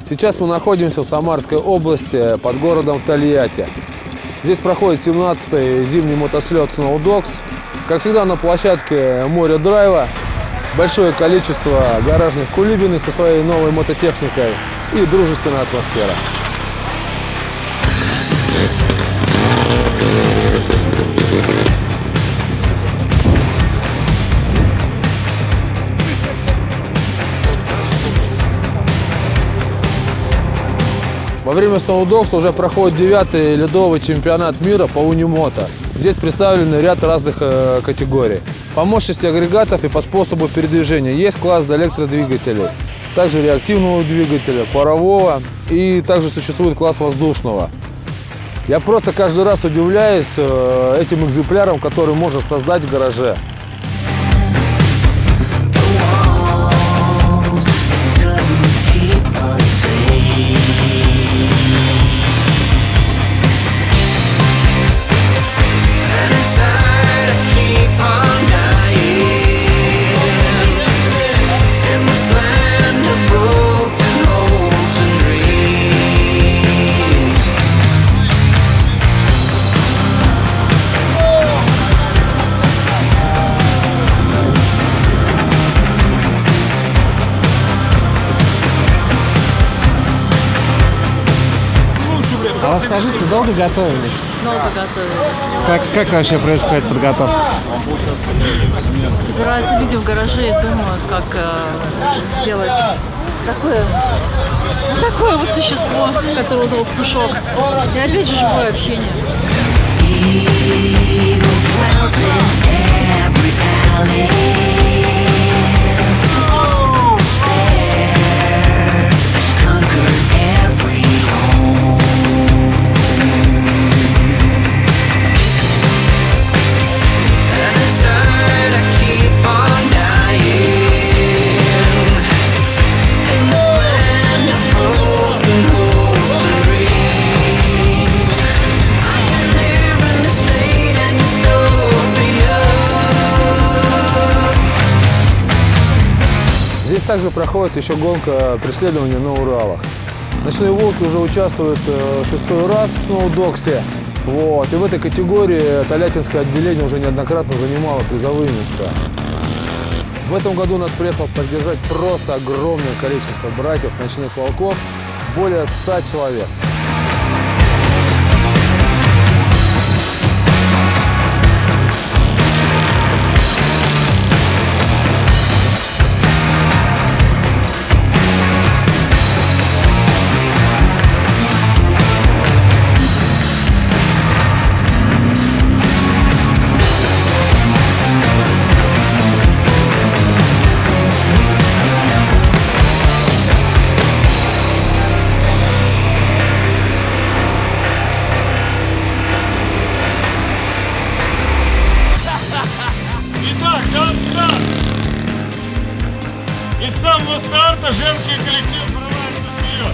Сейчас мы находимся в Самарской области под городом Тольятти. Здесь проходит 17-й зимний мотослет Snow Dogs. Как всегда на площадке Море Драйва большое количество гаражных кулибиных со своей новой мототехникой и дружественная атмосфера. Во время Snow Dogs уже проходит 9-й ледовый чемпионат мира по унимото. Здесь представлены ряд разных категорий. По мощности агрегатов и по способу передвижения есть класс до электродвигателей, также реактивного двигателя, парового и также существует класс воздушного. Я просто каждый раз удивляюсь этим экземплярам, которые можно создать в гараже. А расскажите, долго готовились? Долго готовились. Как вообще происходит подготовка? Собираются люди в гараже и думают, как сделать такое вот существо, которое зовут Пушок. И опять же живое общение. Здесь также проходит еще гонка преследования на Уралах. Ночные волки уже участвуют 6-й раз в Snow Dogs'е. И в этой категории тольяттинское отделение уже неоднократно занимало призовые места. В этом году нас приехало поддержать просто огромное количество братьев ночных волков, более 100 человек. И с самого старта женский коллектив врывается вперед.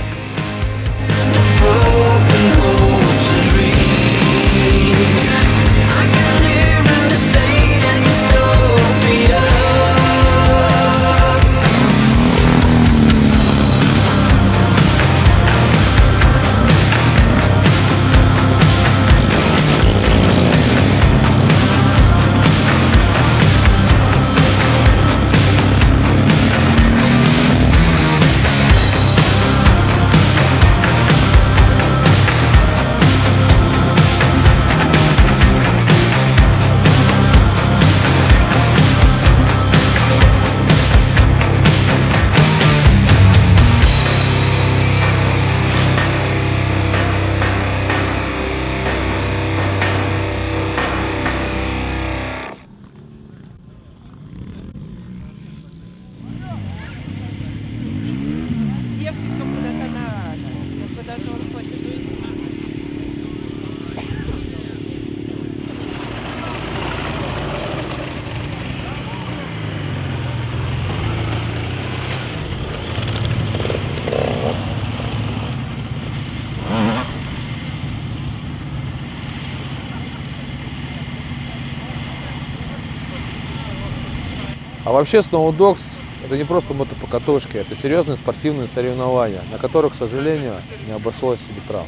А вообще Snow Dogs Это не просто мотопокатушки, это серьезные спортивные соревнования, на которых, к сожалению, не обошлось без травм.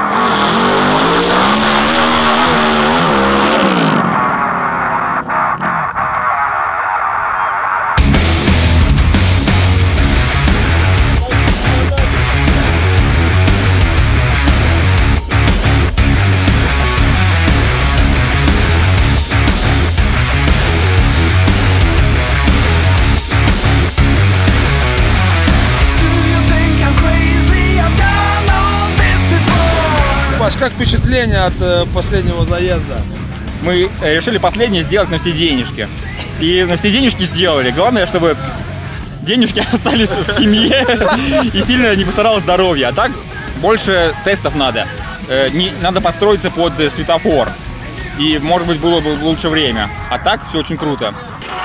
Как впечатление от последнего заезда? Мы решили последнее сделать на все денежки. И на все денежки сделали. Главное, чтобы денежки остались в семье и сильно не постаралось здоровье. А так больше тестов надо. Надо подстроиться под светофор. И, может быть, было бы лучше время. А так все очень круто.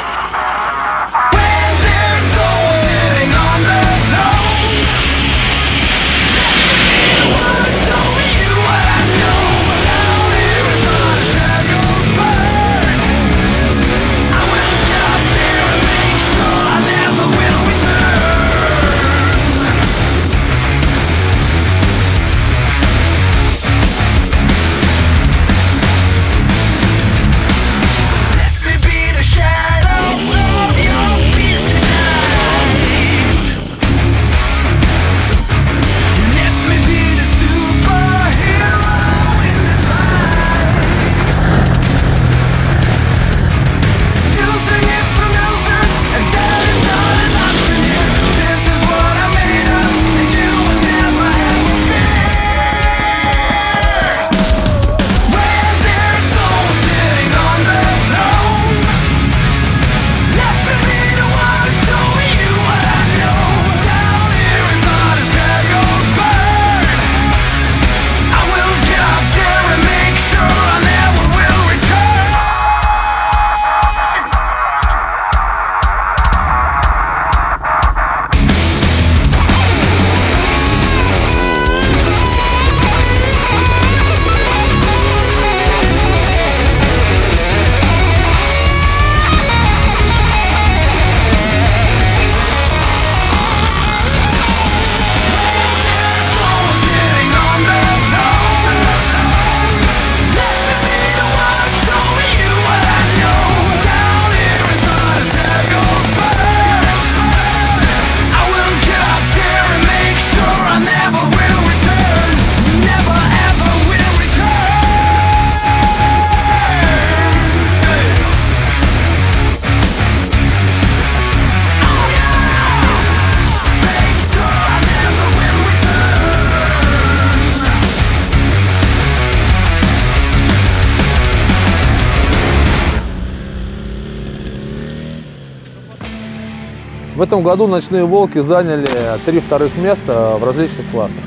В этом году «Ночные волки» заняли 3 вторых места в различных классах.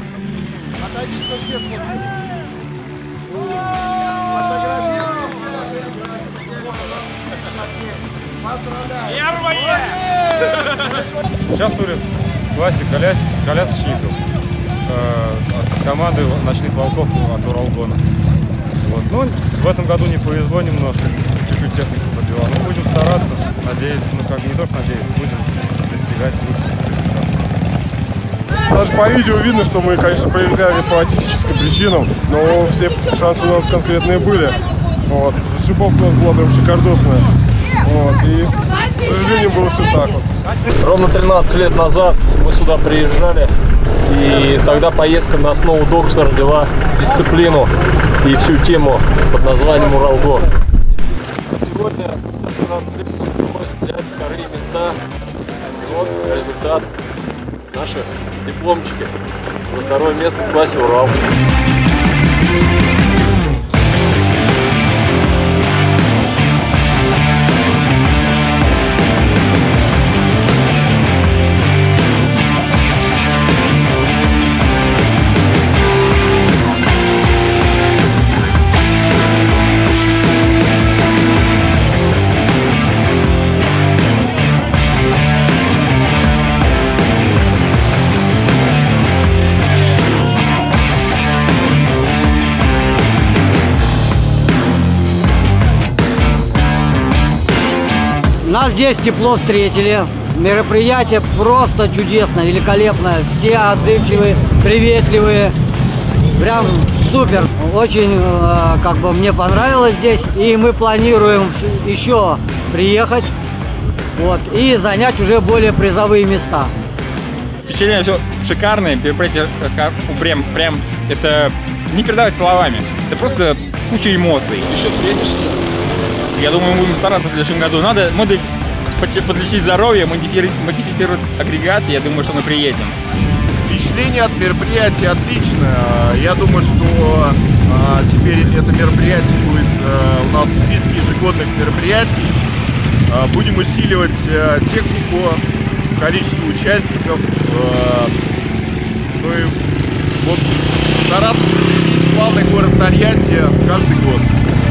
Участвовали в классе колясочников от команды «Ночных волков» от Уралгона. Вот. Ну, в этом году не повезло немножко, чуть-чуть технику подбила. Но будем стараться, надеяться, ну как не то что надеяться, будем достигать лучших результатов. Даже по видео видно, что мы, конечно, проиграли по техническим причинам, но все шансы у нас конкретные были. Вот. Зашибовка у нас была прям шикардосная. Вот. И, к сожалению, было все так вот. Ровно 13 лет назад мы сюда приезжали, и тогда поездка на основу Докса родила дисциплину и всю тему под названием Уралгон. Сегодня удалось взять вторые места. Вот результат. Наши дипломчики за 2-е место в классе Урал. Нас здесь тепло встретили, Мероприятие просто чудесное, великолепное. Все отзывчивые, приветливые. Прям супер. Очень как бы мне понравилось здесь. И мы планируем еще приехать вот, и занять уже более призовые места. Впечатление все шикарное, мероприятие прям это не передавать словами. Это просто куча эмоций. Еще приедешь? Я думаю, мы будем стараться в следующем году. Надо подлечить здоровье, модифицировать агрегат, и я думаю, что мы приедем. Впечатление от мероприятия отличное. Я думаю, что теперь это мероприятие будет у нас в списке ежегодных мероприятий. Будем усиливать технику, количество участников. Ну и, в общем, стараться посетить славный город Тольятти каждый год.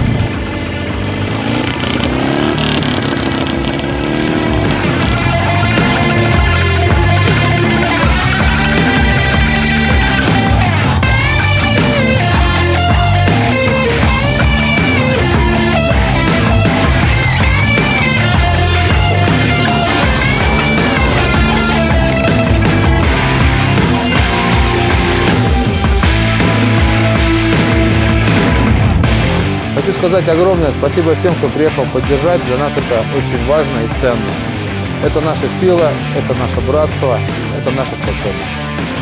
Хочу сказать огромное спасибо всем, кто приехал поддержать. Для нас это очень важно и ценно. Это наша сила, это наше братство, это наша способность.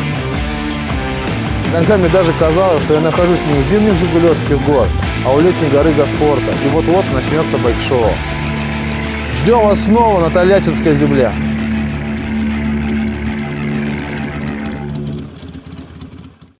Иногда мне даже казалось, что я нахожусь не у зимних Жигулевских гор, а у летней горы Госфорта. И вот-вот начнется байк-шоу. Ждем вас снова на Тольяттинской земле.